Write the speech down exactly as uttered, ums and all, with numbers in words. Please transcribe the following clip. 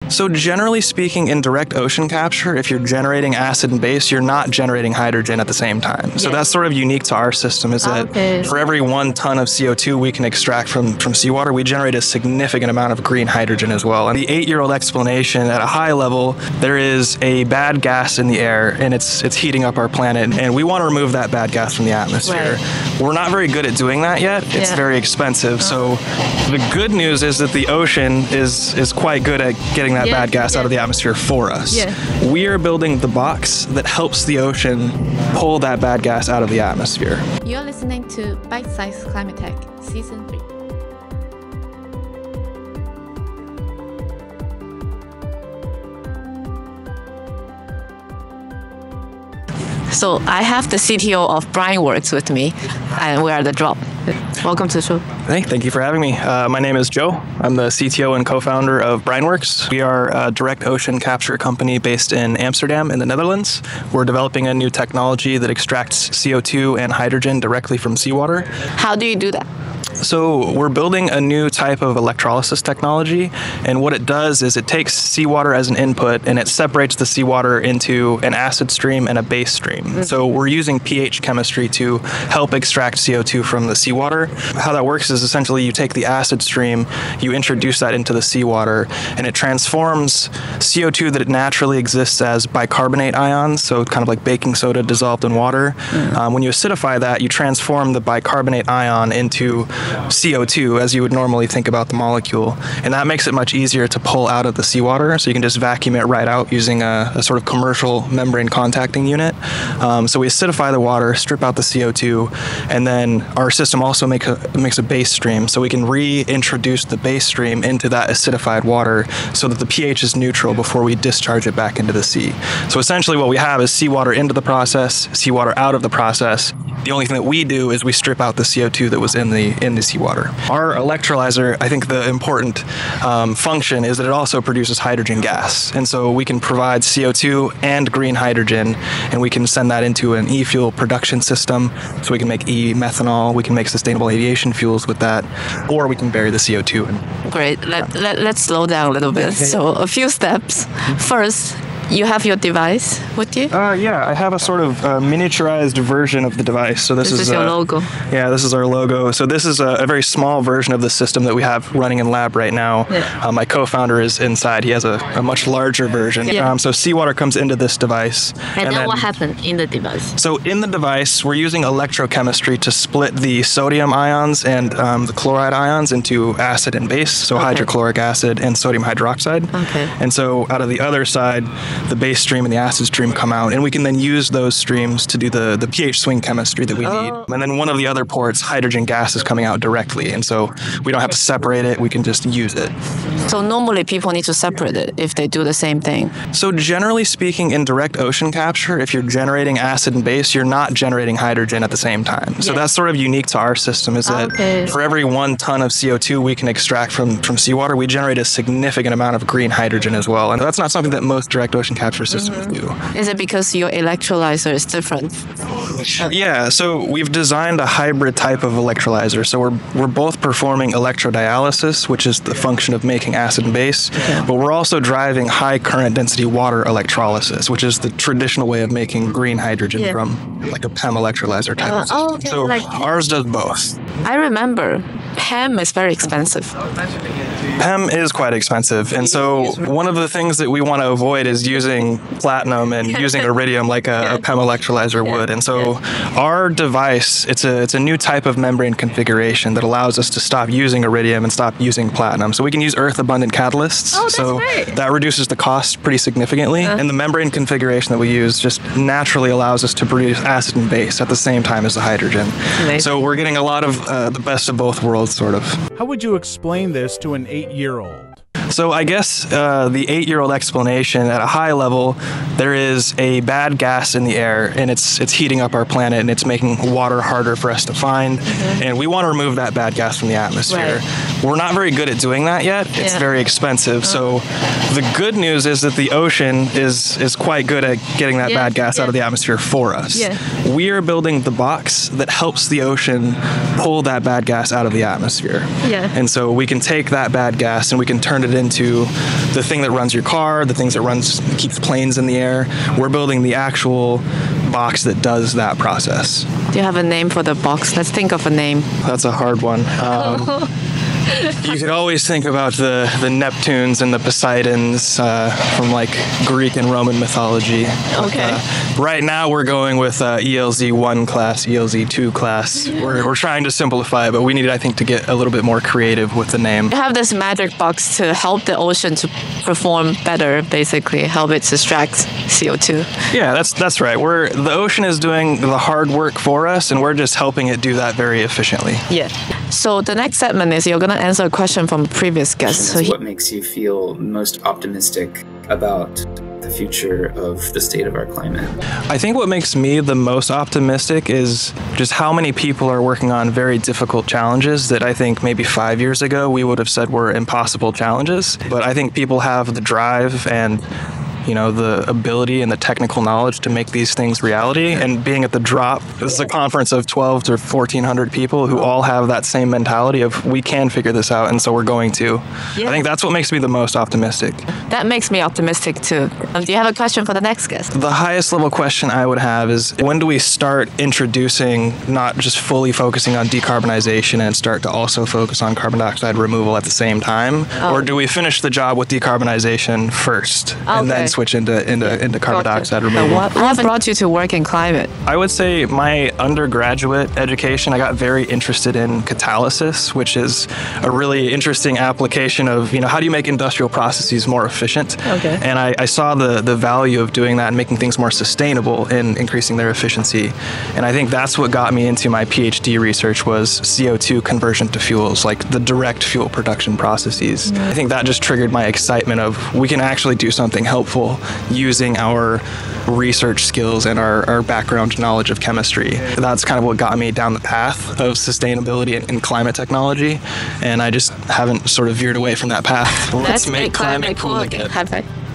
So generally speaking, in direct ocean capture, if you're generating acid and base, you're not generating hydrogen at the same time. So Yeah. that's sort of unique to our system, is that Okay. for every one ton of C O two we can extract from, from seawater, we generate a significant amount of green hydrogen as well. And the eight-year-old explanation, at a high level, there is a bad gas in the air, and it's it's heating up our planet, and we want to remove that bad gas from the atmosphere. Right. We're not very good at doing that yet. It's Yeah. very expensive. So the good news is that the ocean is is quite good at getting that Yeah, bad gas yeah. out of the atmosphere for us. Yeah. We are building the box that helps the ocean pull that bad gas out of the atmosphere. You're listening to Bite Size Climate Tech, Season three. So I have the C T O of Brineworks with me, and we are the drop. Welcome to the show. Hey, thank you for having me. Uh, my name is Joe. I'm the C T O and co-founder of Brineworks. We are a direct ocean capture company based in Amsterdam in the Netherlands. We're developing a new technology that extracts C O two and hydrogen directly from seawater. How do you do that? So we're building a new type of electrolysis technology, and what it does is it takes seawater as an input and it separates the seawater into an acid stream and a base stream. Mm-hmm. So we're using pH chemistry to help extract C O two from the seawater. How that works is essentially you take the acid stream, you introduce that into the seawater, and it transforms C O two that naturally exists as bicarbonate ions, so kind of like baking soda dissolved in water. Mm-hmm. Um, when you acidify that, you transform the bicarbonate ion into C O two, as you would normally think about the molecule, and that makes it much easier to pull out of the seawater, so you can just vacuum it right out using a, a sort of commercial membrane contacting unit. Um, so we acidify the water, strip out the C O two, and then our system also make a, makes a base stream, so we can reintroduce the base stream into that acidified water so that the pH is neutral before we discharge it back into the sea. So essentially what we have is seawater into the process, seawater out of the process. The only thing that we do is we strip out the C O two that was in the in the seawater. Our electrolyzer, I think the important um, function is that it also produces hydrogen gas. And so we can provide C O two and green hydrogen, and we can send that into an e-fuel production system. So we can make e-methanol, we can make sustainable aviation fuels with that, or we can bury the C O two. And, Great. Let, let, let's slow down a little bit. Okay. So a few steps. First, you have your device with you? Uh, yeah, I have a sort of uh, miniaturized version of the device. So this, This is your uh, logo. Yeah, this is our logo. So this is a, a very small version of the system that we have running in lab right now. Yeah. Uh, my co-founder is inside. He has a, a much larger version. Yeah. Um, so seawater comes into this device. And, then, what happened in the device? So in the device, we're using electrochemistry to split the sodium ions and um, the chloride ions into acid and base, so Okay. hydrochloric acid and sodium hydroxide. Okay. And so out of the other side, the base stream and the acid stream come out, and we can then use those streams to do the, the pH swing chemistry that we Oh. need. And then one of the other ports, hydrogen gas is coming out directly, and so we don't have to separate it, we can just use it. So normally people need to separate it if they do the same thing. So generally speaking, in direct ocean capture, if you're generating acid and base, you're not generating hydrogen at the same time. So Yeah. that's sort of unique to our system, is that Okay. for every one ton of C O two we can extract from, from seawater, we generate a significant amount of green hydrogen as well. And that's not something that most direct ocean capture systems mm-hmm. do. Is it because your electrolyzer is different? Yeah, so we've designed a hybrid type of electrolyzer. So we're we're both performing electrodialysis, which is the function of making acid and base, Okay. but we're also driving high current density water electrolysis, which is the traditional way of making green hydrogen Yeah. from like a P E M electrolyzer type Uh, of system. oh, okay, So like- ours does both. I remember P E M is very expensive. P E M is quite expensive, and so one of the things that we want to avoid is using platinum and using iridium like a, a P E M electrolyzer would. And so our device, it's a it's a new type of membrane configuration that allows us to stop using iridium and stop using platinum. So we can use earth-abundant catalysts. Oh, that's so great. that reduces the cost pretty significantly. Uh. And the membrane configuration that we use just naturally allows us to produce acid and base at the same time as the hydrogen. Amazing. So we're getting a lot of uh, the best of both worlds, sort of. How would you explain this to an eight-year-old? So I guess uh, the eight-year-old explanation, at a high level, there is a bad gas in the air, and it's it's heating up our planet, and it's making water harder for us to find. Mm-hmm. And we want to remove that bad gas from the atmosphere. Right. we're not very good at doing that yet. It's Yeah. very expensive. So the good news is that the ocean is is quite good at getting that Yeah, bad gas yeah. out of the atmosphere for us. Yeah. We are building the box that helps the ocean pull that bad gas out of the atmosphere. Yeah. And so we can take that bad gas and we can turn it into the thing that runs your car, the things that runs keeps planes in the air. We're building the actual box that does that process. Do you have a name for the box? Let's think of a name. That's a hard one. Um, you could always think about the, the Neptunes and the Poseidons uh, from like Greek and Roman mythology. Okay. Uh, right now we're going with uh, E L Z one class, E L Z two class. We're, we're trying to simplify it, but we need, I think, to get a little bit more creative with the name. You have this magic box to help the ocean to perform better, basically, help it extract C O two. Yeah, that's that's right. We're the ocean is doing the hard work for us, and we're just helping it do that very efficiently. Yeah. So the next segment is you're going to answer a question from a previous guest. So he, What makes you feel most optimistic about the future of the state of our climate? I think what makes me the most optimistic is just how many people are working on very difficult challenges that I think maybe five years ago we would have said were impossible challenges. But I think people have the drive and you know, the ability and the technical knowledge to make these things reality. And being at the Drop, this is a conference of twelve to fourteen hundred people who all have that same mentality of we can figure this out, and so we're going to. Yeah. I think that's what makes me the most optimistic. that makes me optimistic too. Um, do you have a question for the next guest? The highest level question I would have is when do we start introducing not just fully focusing on decarbonization and start to also focus on carbon dioxide removal at the same time? Oh. Or do we finish the job with decarbonization first and Okay. then switch into into, into carbon Gotcha. dioxide Uh, removal? what, what brought you to work in climate? I would say my undergraduate education, I got very interested in catalysis, which is a really interesting application of, you know, how do you make industrial processes more efficient? Okay. And I, I saw the, the value of doing that and making things more sustainable and increasing their efficiency. And I think that's what got me into my PhD research was C O two conversion to fuels, like the direct fuel production processes. I think that just triggered my excitement of we can actually do something helpful using our research skills and our, our background knowledge of chemistry. That's kind of what got me down the path of sustainability and, and climate technology, and I just haven't sort of veered away from that path. Let's, make, climate cool again. High five.